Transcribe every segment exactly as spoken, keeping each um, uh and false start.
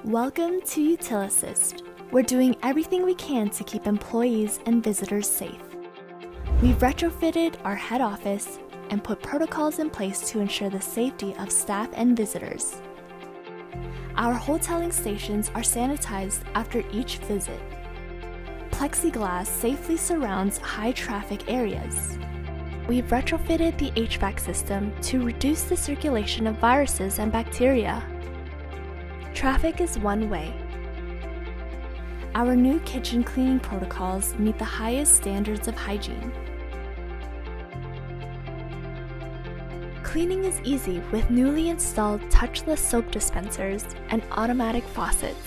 Welcome to Utilisyst. We're doing everything we can to keep employees and visitors safe. We've retrofitted our head office and put protocols in place to ensure the safety of staff and visitors. Our hoteling stations are sanitized after each visit. Plexiglass safely surrounds high-traffic areas. We've retrofitted the H V A C system to reduce the circulation of viruses and bacteria. Traffic is one way. Our new kitchen cleaning protocols meet the highest standards of hygiene. Cleaning is easy with newly installed touchless soap dispensers and automatic faucets.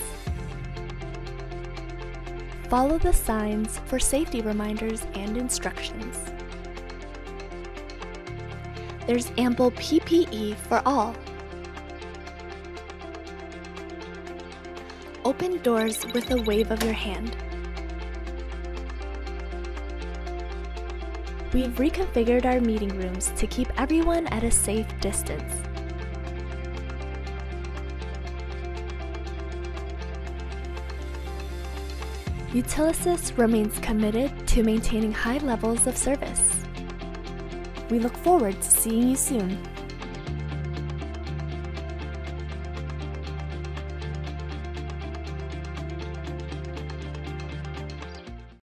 Follow the signs for safety reminders and instructions. There's ample P P E for all. Open doors with a wave of your hand. We've reconfigured our meeting rooms to keep everyone at a safe distance. Utilisyst remains committed to maintaining high levels of service. We look forward to seeing you soon.